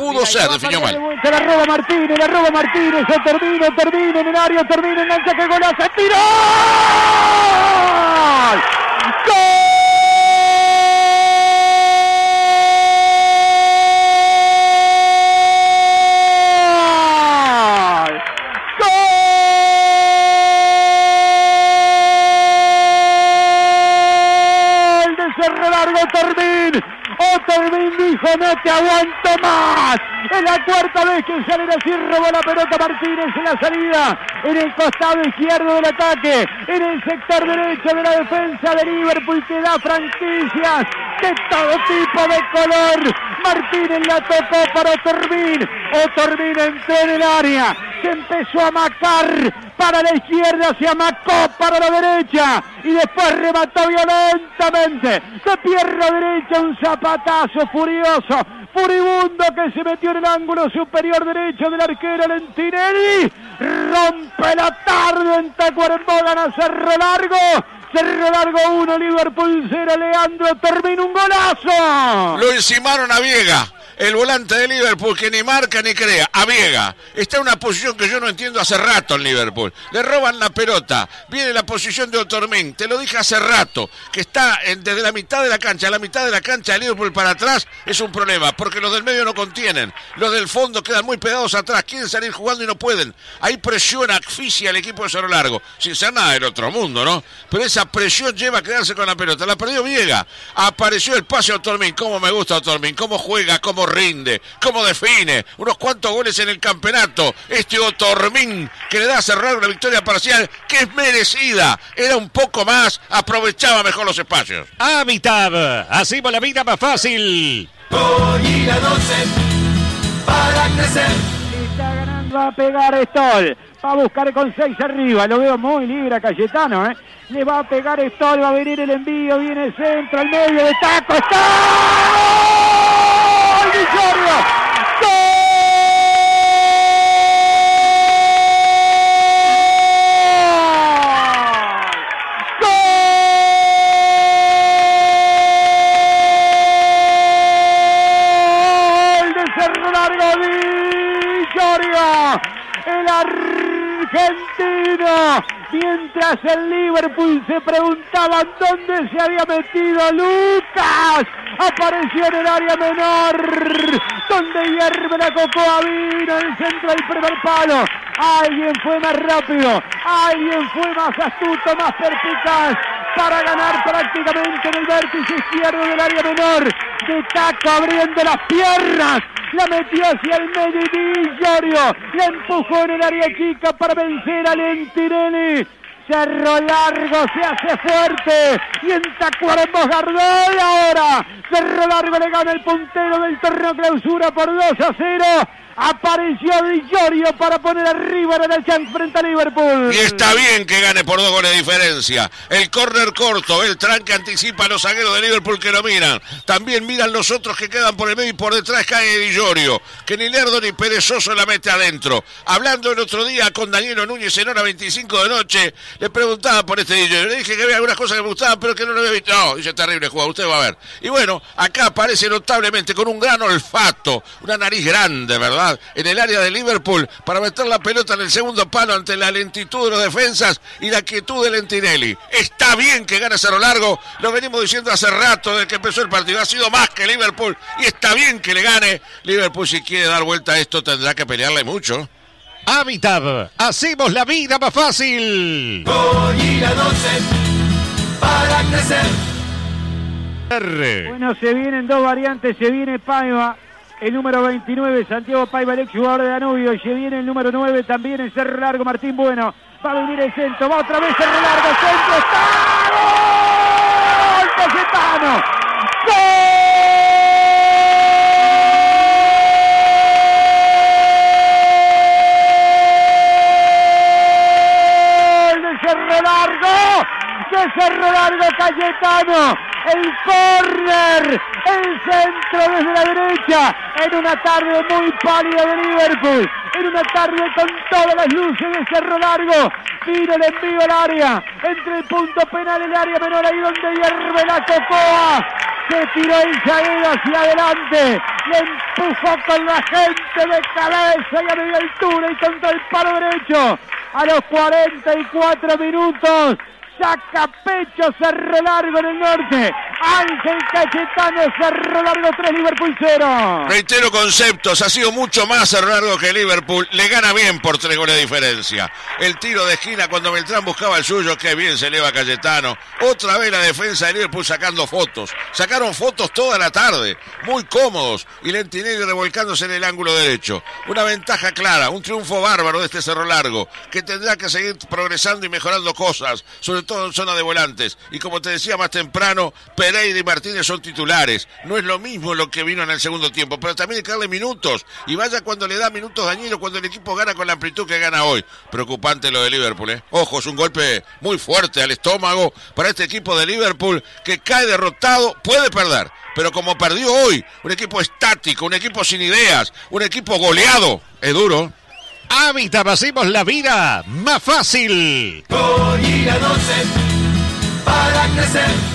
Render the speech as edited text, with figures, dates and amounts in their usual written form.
pudo ser, definió mal. Se la roba Martínez, se termina en el área, engancha, que golazo, ¡tiro! ¡Gol! Cerro Largo, Otormin dijo: no te aguanto más. Es la cuarta vez que sale así, robó la pelota Martínez en la salida, en el costado izquierdo del ataque, en el sector derecho de la defensa de Liverpool, que da franquicias de todo tipo de color. Martínez la tocó para Otormin entró en el área, se empezó a macar para la izquierda, se amacó para la derecha y después remató violentamente de pierna derecha, un zapatazo furioso, furibundo, que se metió en el ángulo superior derecho del arquero Lentinelli. Rompe la tarde en Tacuarembó, gana Cerro Largo 1, Liverpool 0, Leandro termina un golazo. Lo encimaron a Viega, el volante de Liverpool, que ni marca ni crea. A Viega está en una posición que yo no entiendo hace rato en Liverpool. Le roban la pelota, viene la posición de Otormin. Te lo dije hace rato, que está desde la mitad de la cancha, a la mitad de la cancha de Liverpool para atrás es un problema, porque los del medio no contienen, los del fondo quedan muy pegados atrás, quieren salir jugando y no pueden. Ahí presiona, asfixia al equipo de Cerro Largo, sin ser nada del otro mundo, ¿no? Pero esa presión lleva a quedarse con la pelota. La perdió Viega, apareció el pase a Otormin. Cómo me gusta Otormin, cómo juega, cómo rinde, cómo define, unos cuantos goles en el campeonato. Este Otormin que le da a Cerro Largo una victoria parcial que es merecida, era un poco más, aprovechaba mejor los espacios. Habitat, hacemos la vida más fácil. Goyila 12 para crecer. Está ganando a pegar Stoll, va a buscar con 6 arriba, lo veo muy libre a Cayetano, le va a pegar Stoll, va a venir el envío, viene el centro, al medio de taco, ¡Stoll! ¡Visorio! ¡Gol! ¡Gol de Cerro Largo, Visorio! El argentino, mientras el Liverpool se preguntaban dónde se había metido Lucas, apareció en el área menor, donde hierve la cocoa, vino el centro del primer palo. Alguien fue más rápido, alguien fue más astuto, más perspicaz, para ganar prácticamente en el vértice izquierdo del área menor. De taco, abriendo las piernas, la metió hacia el medio y Visorio la empujó en el área chica para vencer a Lentinelli. Cerro Largo se hace fuerte y en Tacuarembó Gardel ahora. Cerro Largo le gana el puntero del torneo clausura por 2-0. Apareció Visorio para poner arriba en el chance frente a Liverpool. Y está bien que gane por 2 goles de diferencia. El córner corto, el tranque anticipa a los zagueros de Liverpool que lo miran. También miran los otros que quedan por el medio y por detrás cae Visorio, que ni lerdo ni perezoso la mete adentro. Hablando el otro día con Danielo Núñez en hora 25 de noche, le preguntaba por este Visorio. Le dije que había algunas cosas que me gustaban, pero que no lo había visto. No, dice, terrible jugador, usted va a ver. Y bueno, acá aparece notablemente con un gran olfato, una nariz grande, ¿verdad? En el área de Liverpool para meter la pelota en el segundo palo ante la lentitud de los defensas y la quietud de Lentinelli. Está bien que gane Cerro Largo, lo venimos diciendo hace rato desde que empezó el partido, ha sido más que Liverpool y está bien que le gane. Liverpool, si quiere dar vuelta a esto, tendrá que pelearle mucho. Habitat, hacemos la vida más fácil. Goyila 12 para crecer. Bueno, se vienen dos variantes, se viene Paiva, el número 29, Santiago Paiva, el ex jugador de Danubio, y se viene el número 9 también en Cerro Largo, Martín Bueno. Va a venir el centro, va otra vez Cerro Largo, centro, ¡está! ¡Gol! Cayetano, ¡gol! ¡De Cerro Largo! ¡De Cerro Largo, Cayetano! El córner, el centro desde la derecha, en una tarde muy pálida de Liverpool, en una tarde con todas las luces de Cerro Largo. Vino el envío al área, entre el punto penal y el área menor, ahí donde hierve la cocoa. Se tiró el zaguero hacia adelante. Le empujó con la gente de cabeza y a media altura y contra el palo derecho. A los 44 minutos. Saca pecho Cerro Largo en el norte. Ángel Cayetano, Cerro Largo 3, Liverpool 0. Reitero conceptos, ha sido mucho más Cerro Largo que Liverpool. Le gana bien por 3 goles de diferencia. El tiro de esquina cuando Beltrán buscaba el suyo, qué bien se eleva Cayetano. Otra vez la defensa de Liverpool sacando fotos. Sacaron fotos toda la tarde, muy cómodos. Y Lentinelli revolcándose en el ángulo derecho. Una ventaja clara, un triunfo bárbaro de este Cerro Largo, que tendrá que seguir progresando y mejorando cosas, sobre todo en zona de volantes. Y como te decía más temprano, Pereira y Martínez son titulares. No es lo mismo lo que vino en el segundo tiempo, pero también hay que darle minutos. Y vaya cuando le da minutos Dañino, cuando el equipo gana con la amplitud que gana hoy. Preocupante lo de Liverpool, ¿eh? Ojo, es un golpe muy fuerte al estómago para este equipo de Liverpool, que cae derrotado, puede perder. Pero como perdió hoy, un equipo estático, un equipo sin ideas, un equipo goleado, es duro. Habitat, hacemos la vida más fácil. Gol y la 12 para crecer.